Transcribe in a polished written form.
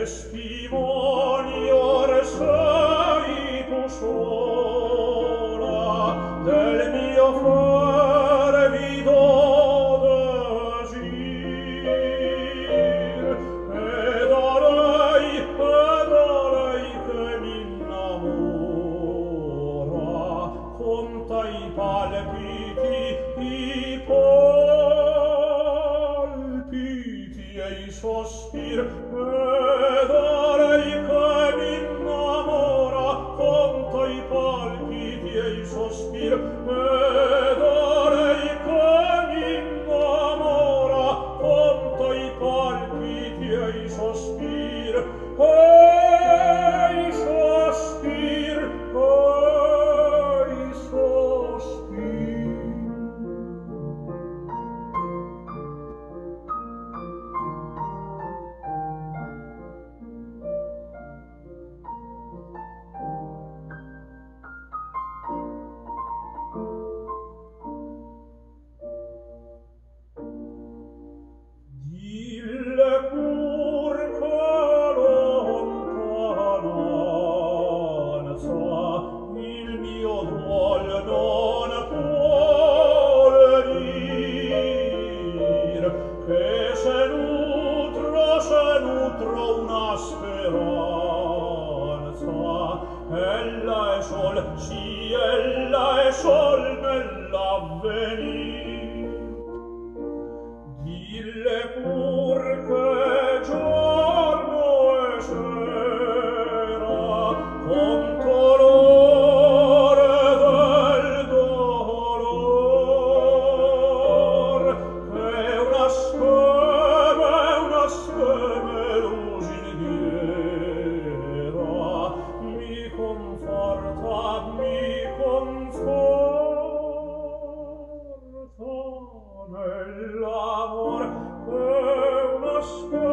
testimoni or sei tu sola del mio fervido desir ed a lei che m'innamora conta i palpiti e i sospir ed a lei che m'innamora conta i palpiti e i sospir ed a lei che m'innamora conta i palpiti e i sospir e i sospir e i sospir. Dille pur che lontananza il mio duol non può dir, che se nutro una speranza, ella è sol, sì, ella è sol nell'avvenir. Dille pur che giorno e sera con colore del dolor che una speme lusinghiera mi conforta nell'amor che una speme